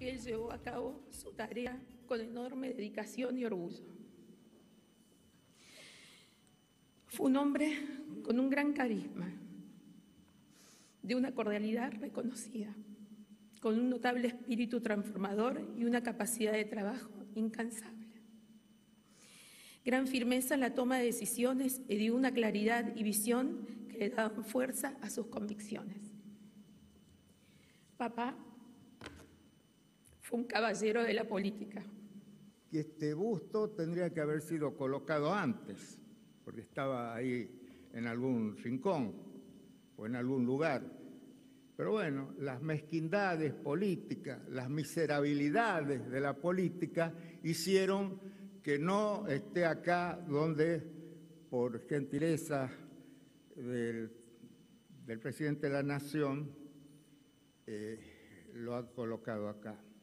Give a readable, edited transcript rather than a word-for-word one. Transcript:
que él llevó a cabo su tarea con enorme dedicación y orgullo. Fue un hombre con un gran carisma, de una cordialidad reconocida, con un notable espíritu transformador y una capacidad de trabajo incansable. Gran firmeza en la toma de decisiones y de una claridad y visión que le daban fuerza a sus convicciones. Papá fue un caballero de la política. Y este busto tendría que haber sido colocado antes, porque estaba ahí en algún rincón o en algún lugar. Pero bueno, las mezquindades políticas, las miserabilidades de la política hicieron que no esté acá donde, por gentileza del presidente de la Nación, lo ha colocado acá.